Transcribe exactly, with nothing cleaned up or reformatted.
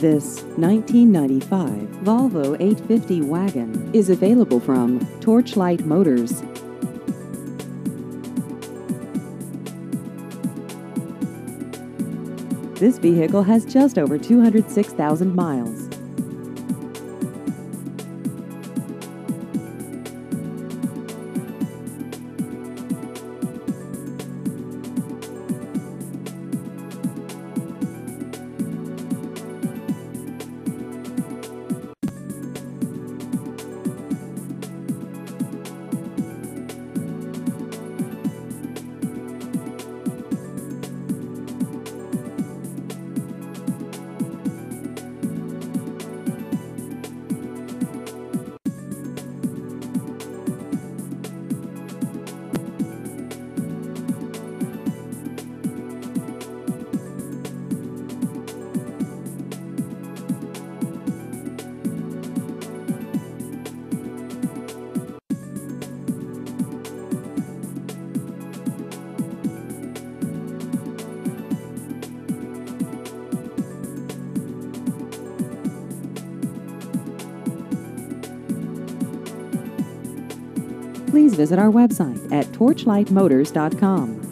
This nineteen ninety-five Volvo eight fifty Wagon is available from Torchlight Motors. This vehicle has just over two hundred six thousand miles. Please visit our website at torchlight motors dot com.